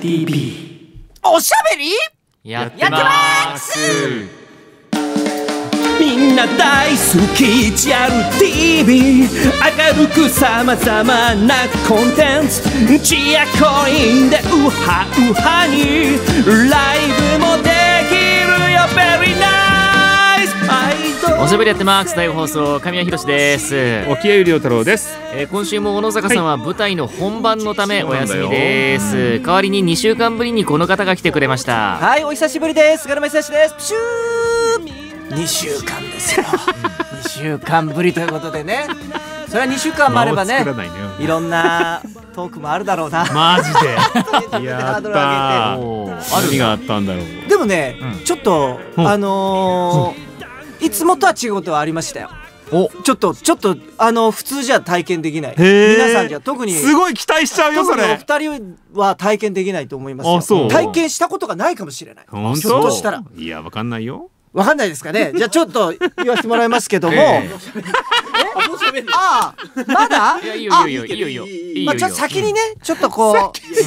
TV おしゃべりやってます。 みんな大好きジャル TV 明るくさまざまなコンテンツチアコインでウハウハにライブもできるよ Very nice おしゃべりやってます大放送神谷博です。 沖合亮太郎です。 今週も小野坂さんは舞台の本番のためお休みです。代わりに2週間ぶりにこの方が来てくれました。 はい、お久しぶりです。菅沼久志です。プシュー2週間ですよ2週間ぶりということでね、それは2週間もあればね、いろんなトークもあるだろうなマジでやったー。 何があったんだろう。 でもね、ちょっといつもとは違うことはありましたよ。ちょっと普通じゃ体験できない、皆さんじゃ特にすごい期待しちゃうよそれ。 お二人は体験できないと思いますよ。体験したことがないかもしれない。ひょっとしたら。 いやわかんないよ。 わかんないですかね。じゃあちょっと言わせてもらいますけども、ああまだいやいいよいいよいいよいいよいいよ。 ちょっと先にね、ちょっとこう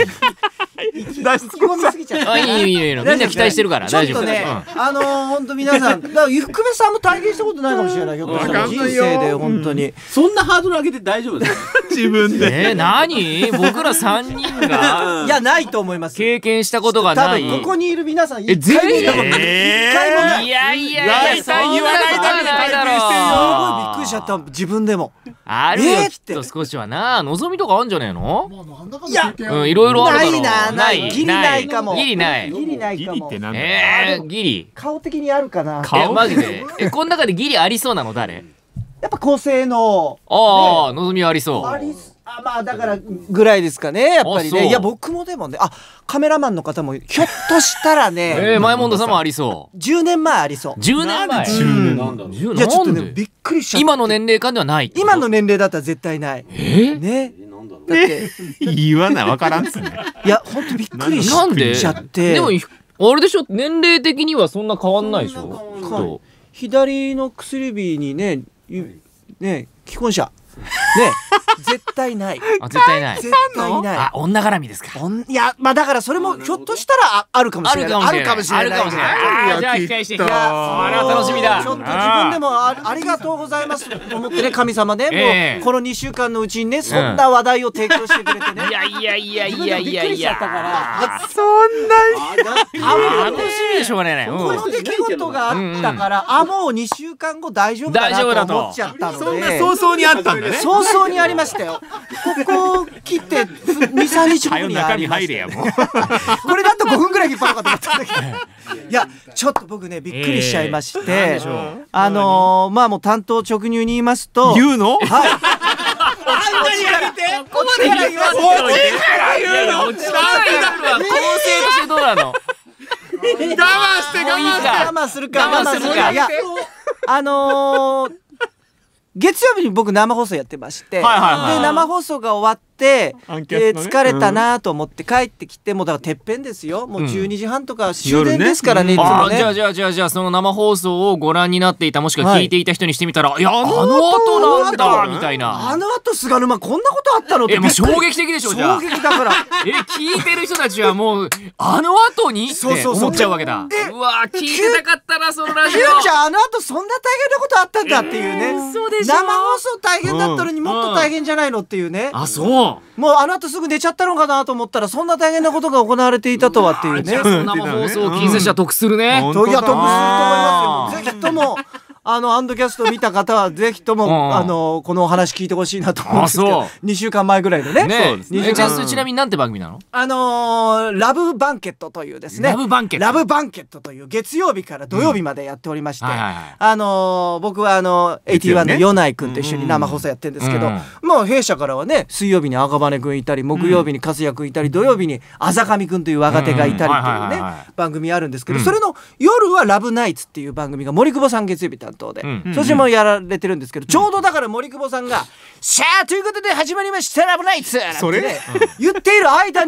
込みすぎちゃった。 いいよいいよいいよ、みんな期待してるから大丈夫。 ちょっとね、本当皆さん、だからゆくめさんも体験したことないかもしれないけど、人生で本当にそんなハードル上げて大丈夫ですか？ 自分で何僕ら3人がいやないと思います。 経験したことが多ない。 分ここにいる皆さん全員一回もない。 いやいやいや、 大体言わないだけで体験してるよ。 すごいびっくりしちゃった、自分でも。 あるよきっと少しはな。望みとかあんじゃねえの？ いやいろいろあるだろう。 ないギリないかも。 ギリないギリないかも。 ギリ顔的にあるかな。 マジでこの中でギリありそうなの誰？ やっぱ高性能。 ああ、望みはありそう。 まあだからぐらいですかね、やっぱりね。いや僕もでもね、カメラマンの方もひょっとしたらね前門田さんもありそう。 10年前ありそう。 10年前。 いやちょっとねびっくりしちゃった。 今の年齢間ではない。 今の年齢だったら絶対ないね。だって言わない、わからんっすね。 いやほんとびっくりしちゃって。 でもあれでしょ、年齢的にはそんな変わんないでしょ。 左の薬指にね既婚者ね絶対ない。 絶対ない。 絶対ない。 女絡みですか。 いやまあだからそれもひょっとしたらあるかもしれない。あるかもしれない。 じゃあ期待して。それは楽しみだ。 ちょっと自分でもありがとうございますと思ってね、神様ね、もうこの2週間のうちにねそんな話題を提供してくれてね。 いやいやいやいやいやいや。 そんな楽しみでしょうがないね。 この出来事があったからもう2週間後大丈夫だなと思っちゃったので。 そんな早々にあったんだね。 早々にありましたよ。ここ切って2、3日後にありましたよ。これだと5分ぐらい引っ張ろうかと思ったんだけど、いやちょっと僕ねびっくりしちゃいまして、まあもう担当直入に言いますと、 言うの？ はい。 ここまで言わせておいて。落ちた。構成としてどうなの？ 我慢するか。いや月曜日に僕生放送やってまして、で生放送が終わって疲れたなと思って帰ってきて、もうだからてっぺんですよ。もう12時半とか終電ですからね。いつもね。 じゃあその生放送をご覧になっていた、もしくは聞いていた人にしてみたら、いやあの後なんだみたいな。 あの後菅沼こんなことあったのってもう衝撃的でしょ。じゃあ衝撃だから聞いてる人たちはもうあの後にって思っちゃうわけだ。うわ聞いてたかったなそのラジオ。 じゃあの後そんな大変なことあったんだっていうね。生放送大変だったのにもっと大変じゃないのっていうね。 そう。 もうあの後すぐ寝ちゃったのかなと思ったら、そんな大変なことが行われていたとはっていうね。 生放送を聞いてたら得するね。 いや得すると思いますよ。ぜひともアンドキャスト見た方はぜひともこのお話聞いてほしいなと思うんですけど、2週間前ぐらいのね。 ちなみになんて番組なの？ ラブバンケットというですね、ラブバンケットという月曜日から土曜日までやっておりまして、僕は81のヨナイ君と一緒に生放送やってるんですけど、もう弊社からはね、水曜日に赤羽君いたり、木曜日に粕谷君いたり、土曜日にあざかみ君という若手がいたりっていうね番組あるんですけど、それの夜はラブナイツっていう番組が森久保さん月曜日担当で、そしてもやられてるんですけど、ちょうどだから森久保さんが「さあということで始まりましたラブナイツ!」なんてね言っている間に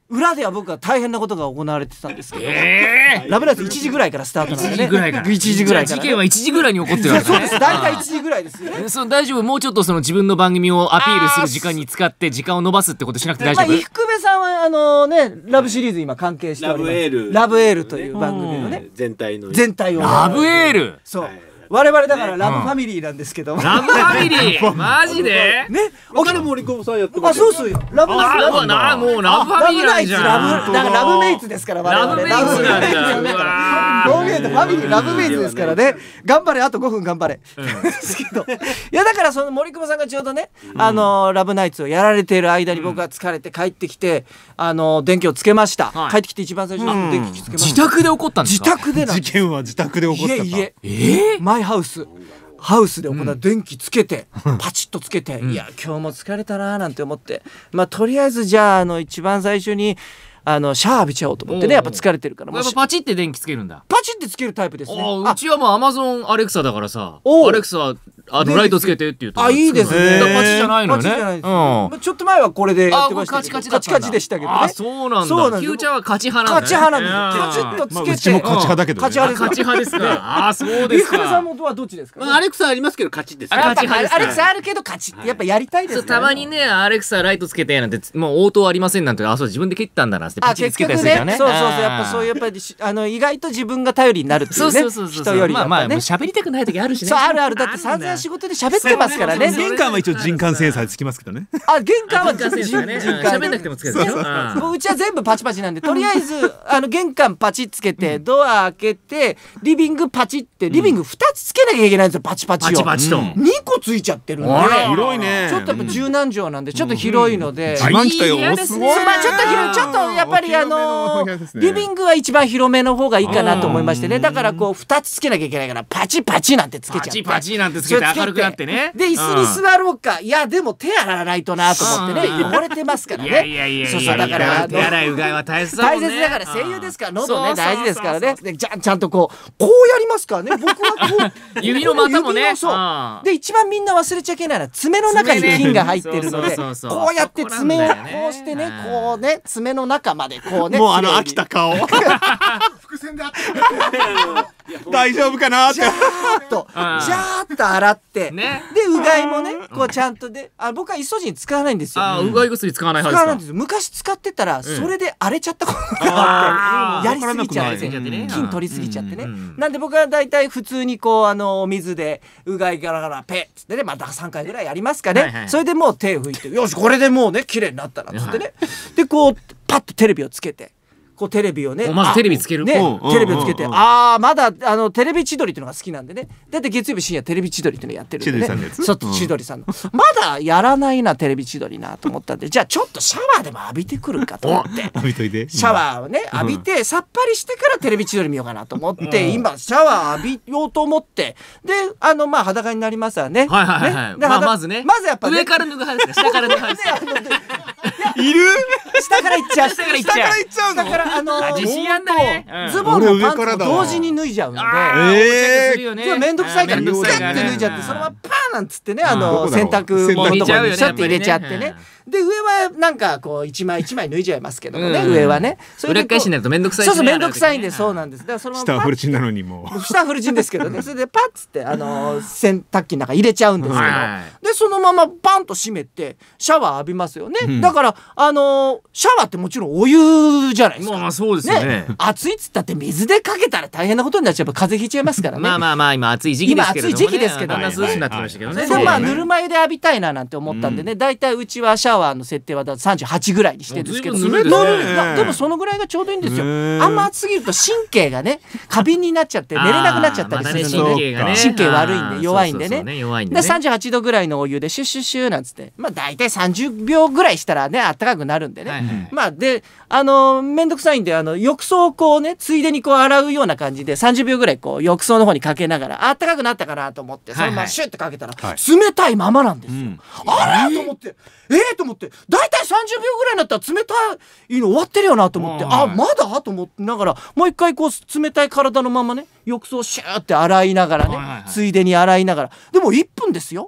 裏では僕は大変なことが行われてたんですけど、ラブナイツ1時ぐらいからスタートなんでね。 1時ぐらいから。 1時ぐらいから。 事件は1時ぐらいに起こってるわけね。 そうです。大体1時ぐらいですよね。 大丈夫？もうちょっとその自分の番組をアピールする時間に使って時間を延ばすってことしなくて大丈夫？ 伊福部さんはラブシリーズ今関係しております。ラブエールという番組のね、 全体をラブエール。 そう。我々だからラブファミリーなんですけど、 ラブファミリーマジでね、 他の森久保さんやってます。 そうそう、ラブもうラブファミリーなんじゃん。 だからラブメイツですから我々。 ラブメイツなんだ。 ローゲートファミリーラブメイツですからね。頑張れ、あと5分頑張れ。ですけど、いやだからその森久保さんがちょうどね、ラブナイツをやられている間に僕が疲れて帰ってきて、電気をつけました。帰ってきて一番最初に電気つけました。 自宅で起こったんですか？ 自宅でなんです。 事件は自宅で起こったか。 マイハウスで行う、電気つけてパチッとつけて、いや今日も疲れたなーなんて思って、とりあえずじゃあ一番最初にシャワー浴びちゃおうと思ってね。やっぱ疲れてるから。 やっぱパチって電気つけるんだ。 パチってつけるタイプですね。 うちはもうアマゾンアレクサだからさ、アレクサライトつけてって言うと、 いいですね。 パチじゃないのね。 ちょっと前はこれでやってましたけど、カチカチでしたけどね。 そうなんだ。キューちゃんはカチ派なんだ。 カチ派なんです。カチッとつけて。 うちもカチ派だけど。 カチ派ですか。そうですか。 伊福さんもどっちですか？ アレクサありますけどカチです。 アレクサあるけどカチってやっぱやりたいですね。 たまにね、アレクサライトつけてなんて、もう応答ありませんなんて、そう自分で切ったんだなってパチつけたりするからね。 そうやっぱそういうやっぱり意外と自分が頼りになるっていうね。人よりやっぱね。 喋りたくない時あるしね。 そう、ある。だって散々仕事で喋ってますからね。 玄関は一応人感センサーつきますけどね。 玄関は人感センサーね。喋んなくてもつけるでしょ。 うちは全部パチパチなんで、とりあえず玄関パチつけて、ドア開けて、リビングパチって、リビング2つつけなきゃいけないんですよ、パチパチを。 パチパチと。 2個ついちゃってるんで。 広いね。 ちょっとやっぱ十何畳なんで、ちょっと広いので。 自慢来たよ。すごい。 ちょっとやっぱりリビングは一番広めの方がいいかなと思いましてね。だから2つつけなきゃいけないから、パチパチなんてつけちゃって。 パチなんてつけて明るくなってね。 で、椅子に座ろうか。いや、でも手洗わないとなと思ってね。汚れてますからね。 いや。 そう、だから手洗いうがいは大切だもんね。 大切だから、声優ですから、喉ね、大事ですからね。ちゃんとこうやりますからね。僕は指の股もね。 で、一番みんな忘れちゃいけないのは、爪の中に菌が入ってるので、こうやって爪をこうしてね、爪の中までこうね。 もう飽きた顔。伏線であって大丈夫かなって。 ジャーッと洗って、でうがいもね、ちゃんとで、僕はイソジン使わないんですよ。 うがい薬使わない派ですか？ 昔使ってたらそれで荒れちゃったことがあって、やりすぎちゃって菌取りすぎちゃってね。なんで僕はだいたい普通にお水でうがいガラガラペッつってね、また3回ぐらいやりますかね。それでもう手拭いて、よしこれでもうね綺麗になったなっつってね。でパッとテレビをつけて。テレビをね、 まずテレビつけるね、テレビをつけて、まだテレビ千鳥っていうのが好きなんでね。だって月曜日深夜テレビ千鳥っていうのやってるんでね。ちょっと千鳥さんのまだやらないなテレビ千鳥なと思ったんで、じゃあちょっとシャワーでも浴びてくるかと思って浴びといて、 シャワーをね浴びてさっぱりしてからテレビ千鳥見ようかなと思って、今シャワー浴びようと思って、で裸になりますわね。 まずね、 やっぱ上から脱ぐ派ですか？下から脱ぐ派ですか？ いる？ 下から行っちゃう。 下から行っちゃうの？ だから自信あんだね。 ズボンもパンツも同時に脱いじゃうんで、めんどくさいからピュッて脱いじゃって、そのままパーなんつってね、洗濯物のところにシャッて入れちゃってね。で上はなんか一枚一枚脱いじゃいますけどもね、上はね。 裏返しになるとめんどくさい。 そうめんどくさいんで、そうなんです。だからそのまま下はフルチンなのにもう。 下はフルチンですけどね。それでパッつって洗濯機の中入れちゃうんですけど、でそのままパンと閉めてシャワー浴びますよね。だからシャワーってもちろんお湯じゃないですか。 そうですよね。 暑いっつったって水でかけたら大変なことになっちゃう。風邪ひいちゃいますからね。 今暑い時期ですけどね。 今暑い時期ですけどね。 だんだん涼しくなってきましたけどね。 それぬるま湯で浴びたいななんて思ったんでね。だいたいうちはシャワーの設定は38ぐらいにしてるんですけど、でもそのぐらいがちょうどいいんですよ。あんま暑すぎると神経がね過敏になっちゃって寝れなくなっちゃったりするので、神経悪いんで弱いんでね。38度ぐらいのお湯でシュッシュッシュなんつって、だいたい30秒ぐらいしたらね暖かくなるんでね。でめんどくさいんで浴槽をついでに洗うような感じで30秒ぐらい浴槽の方にかけながら暖かくなったかなと思って、そのままシュッてかけたら冷たいままなんですよ。あれと思ってと思って、だいたい30秒ぐらいになったら冷たいの終わってるよなと思って、まだと思ってながら、もう一回冷たい体のままね浴槽シューって洗いながらね、ついでに洗いながら、でも1分ですよ。も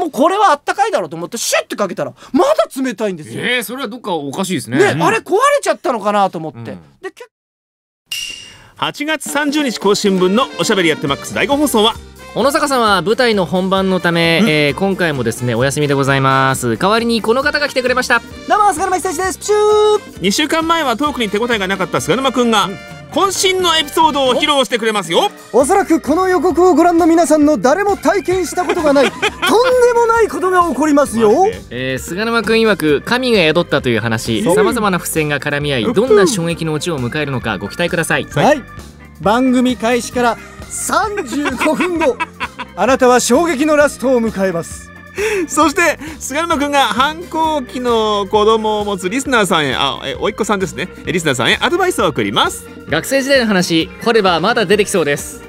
もうこれはあったかいだろうと思ってシュッてかけたらまだ冷たいんですよ。 それはどっかおかしいですね。 ね、あれ壊れちゃったのかなと思って、で 8月30日更新分のおしゃべりやってマックス第5放送は、 小野坂さんは舞台の本番のため、今回もですねお休みでございます。代わりにこの方が来てくれました。 どうも菅沼久志です。プシュー。 2週間前はトークに手応えがなかった菅沼くんが渾身のエピソードを披露してくれますよ。 おそらくこの予告をご覧の皆さんの誰も体験したことがないとんでもないことが起こりますよ。 菅沼くん曰く神が宿ったという話、さまざまな伏線が絡み合いどんな衝撃のオチを迎えるのかご期待ください。 はい、番組開始から35分後あなたは衝撃のラストを迎えます。 そして菅沼くんが反抗期の子供を持つリスナーさんへ、おいっ子さんですね、リスナーさんへアドバイスを送ります。 学生時代の話掘ればまだ出てきそうです。